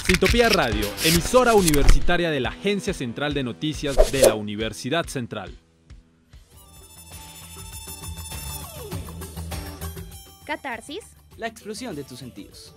Sintopía Radio, emisora universitaria de la Agencia Central de Noticias de la Universidad Central. Catarsis. La explosión de tus sentidos.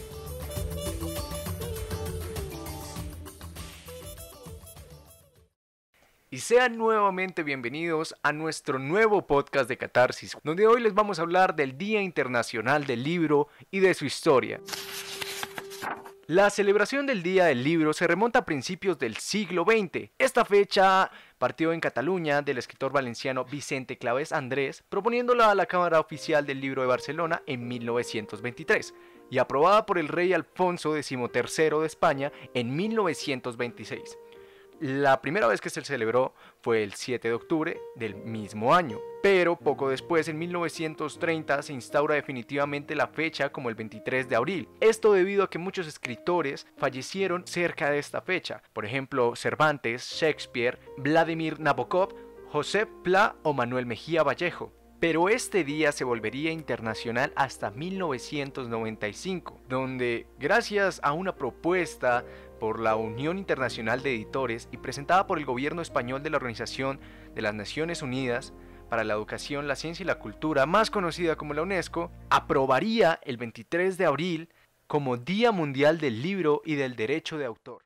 Y sean nuevamente bienvenidos a nuestro nuevo podcast de Catarsis, donde hoy les vamos a hablar del Día Internacional del Libro y de su historia. La celebración del Día del Libro se remonta a principios del siglo XX. Esta fecha partió en Cataluña del escritor valenciano Vicente Claves Andrés, proponiéndola a la Cámara Oficial del Libro de Barcelona en 1923 y aprobada por el rey Alfonso XIII de España en 1926. La primera vez que se celebró fue el 7 de octubre del mismo año, pero poco después, en 1930, se instaura definitivamente la fecha como el 23 de abril. Esto debido a que muchos escritores fallecieron cerca de esta fecha, por ejemplo Cervantes, Shakespeare, Vladimir Nabokov, Josep Pla o Manuel Mejía Vallejo. Pero este día se volvería internacional hasta 1995, donde gracias a una propuesta por la Unión Internacional de Editores y presentada por el gobierno español de la Organización de las Naciones Unidas para la Educación, la Ciencia y la Cultura, más conocida como la UNESCO, aprobaría el 23 de abril como Día Mundial del Libro y del Derecho de Autor.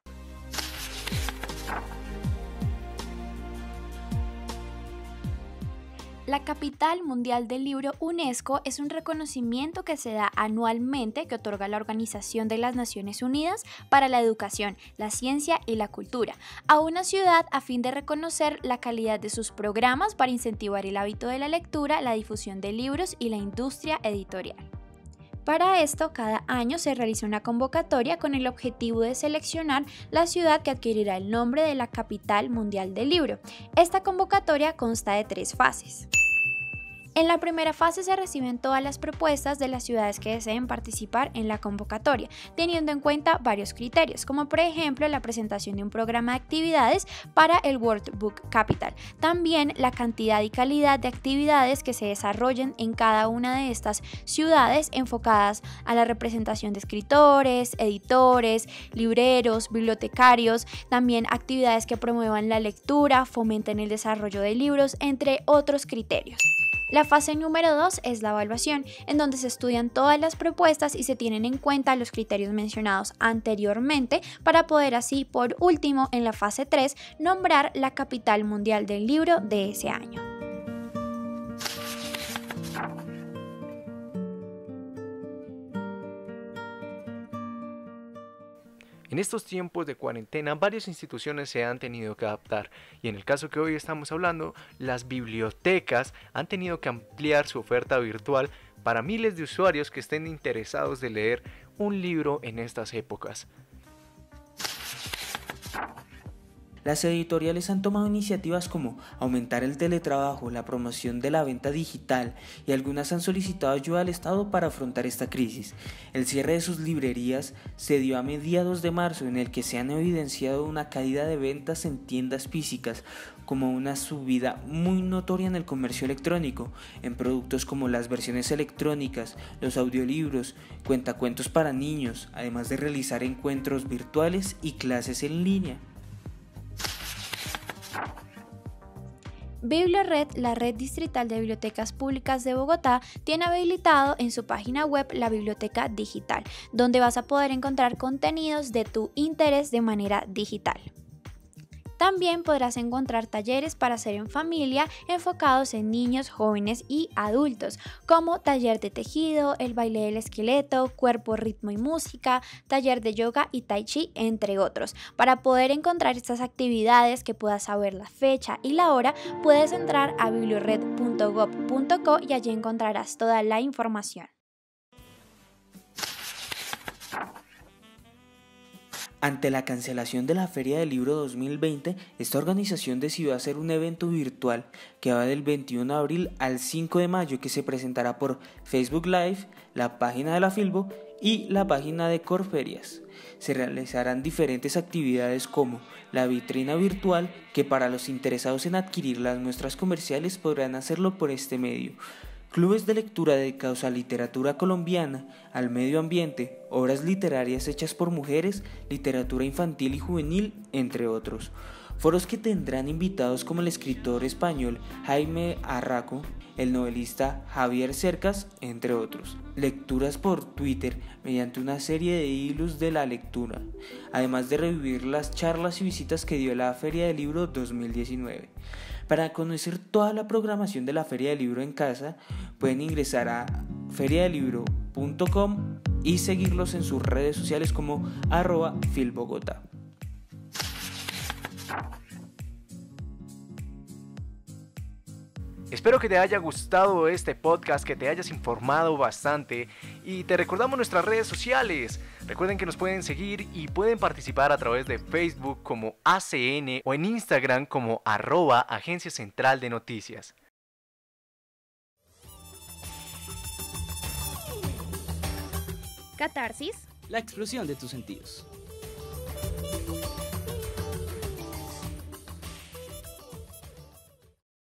La Capital Mundial del Libro UNESCO es un reconocimiento que se da anualmente que otorga la Organización de las Naciones Unidas para la Educación, la Ciencia y la Cultura a una ciudad a fin de reconocer la calidad de sus programas para incentivar el hábito de la lectura, la difusión de libros y la industria editorial. Para esto, cada año se realiza una convocatoria con el objetivo de seleccionar la ciudad que adquirirá el nombre de la Capital Mundial del Libro. Esta convocatoria consta de 3 fases. En la primera fase se reciben todas las propuestas de las ciudades que deseen participar en la convocatoria, teniendo en cuenta varios criterios, como por ejemplo la presentación de un programa de actividades para el World Book Capital, también la cantidad y calidad de actividades que se desarrollen en cada una de estas ciudades enfocadas a la representación de escritores, editores, libreros, bibliotecarios, también actividades que promuevan la lectura, fomenten el desarrollo de libros, entre otros criterios. La fase número 2 es la evaluación, en donde se estudian todas las propuestas y se tienen en cuenta los criterios mencionados anteriormente para poder así, por último, en la fase 3, nombrar la Capital Mundial del Libro de ese año. En estos tiempos de cuarentena, varias instituciones se han tenido que adaptar y en el caso que hoy estamos hablando, las bibliotecas han tenido que ampliar su oferta virtual para miles de usuarios que estén interesados de leer un libro en estas épocas. Las editoriales han tomado iniciativas como aumentar el teletrabajo, la promoción de la venta digital y algunas han solicitado ayuda al Estado para afrontar esta crisis. El cierre de sus librerías se dio a mediados de marzo, en el que se han evidenciado una caída de ventas en tiendas físicas, como una subida muy notoria en el comercio electrónico, en productos como las versiones electrónicas, los audiolibros, cuentacuentos para niños, además de realizar encuentros virtuales y clases en línea. BiblioRed, la red distrital de bibliotecas públicas de Bogotá, tiene habilitado en su página web la biblioteca digital, donde vas a poder encontrar contenidos de tu interés de manera digital. También podrás encontrar talleres para hacer en familia enfocados en niños, jóvenes y adultos, como taller de tejido, el baile del esqueleto, cuerpo, ritmo y música, taller de yoga y tai chi, entre otros. Para poder encontrar estas actividades, que puedas saber la fecha y la hora, puedes entrar a bibliored.gov.co y allí encontrarás toda la información. Ante la cancelación de la Feria del Libro 2020, esta organización decidió hacer un evento virtual que va del 21 de abril al 5 de mayo, que se presentará por Facebook Live, la página de la Filbo y la página de Corferias. Se realizarán diferentes actividades como la vitrina virtual, que para los interesados en adquirir las muestras comerciales podrán hacerlo por este medio. clubes de lectura dedicados a literatura colombiana, al medio ambiente, obras literarias hechas por mujeres, literatura infantil y juvenil, entre otros. Foros que tendrán invitados como el escritor español Jaime Arraco, el novelista Javier Cercas, entre otros. Lecturas por Twitter mediante una serie de hilos de la lectura, además de revivir las charlas y visitas que dio la Feria del Libro 2019. Para conocer toda la programación de la Feria del Libro en casa, pueden ingresar a feriadelibro.com y seguirlos en sus redes sociales como @filbogotá. Espero que te haya gustado este podcast, que te hayas informado bastante y te recordamos nuestras redes sociales. Recuerden que nos pueden seguir y pueden participar a través de Facebook como ACN o en Instagram como @Agencia Central de Noticias. Catarsis. La explosión de tus sentidos.